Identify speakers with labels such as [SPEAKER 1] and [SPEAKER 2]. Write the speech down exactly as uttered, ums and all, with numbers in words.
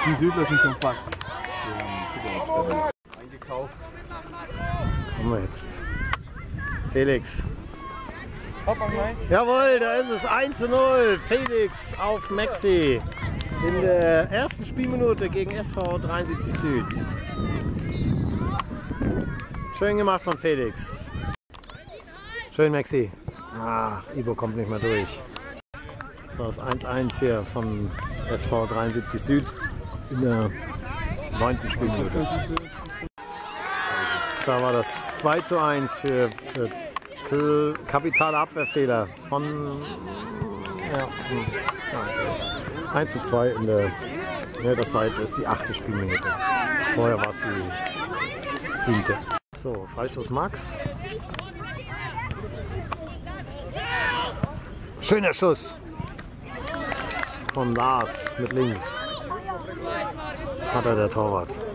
[SPEAKER 1] Die Südler sind kompakt. Die haben super Aufstellung. Eingekauft.
[SPEAKER 2] Kommen wir jetzt. Felix.
[SPEAKER 1] Hopp, online.
[SPEAKER 2] Jawohl, da ist es. eins zu null. Felix auf Maxi. In der ersten Spielminute gegen S V dreiundsiebzig Süd. Schön gemacht von Felix. Schön, Maxi. Ah, Ibo kommt nicht mehr durch. Das war das eins eins hier von S V dreiundsiebzig Süd in der neunten Spielminute. Da war das zwei zu eins für, für kapitale Abwehrfehler von ja, eins zu zwei in der. Ja, das war jetzt erst die achte Spielminute. Vorher war es die siebte. So, Freistoß Max. Schöner Schuss von Lars mit links. Hat er der Torwart.